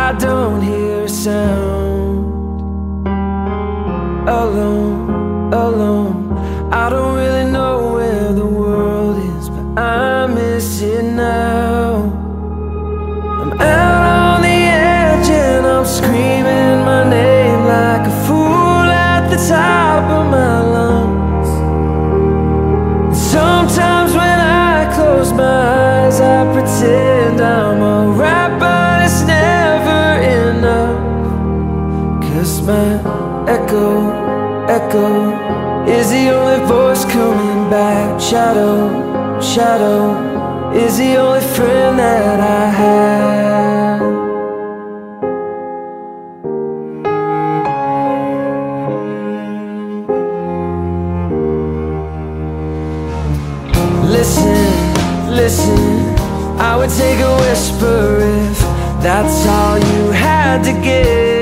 I don't hear a sound. Alone, alone, I don't really know where the world is, but I miss it now. I'm out on the edge and I'm screaming my name like a fool at the top of my lungs. Sometimes when I close my eyes, I pretend I'm alright, but it's never enough. 'Cause my echo is the only voice coming back. Shadow is the only friend that I have. Listen, I would take a whisper if that's all you had to give.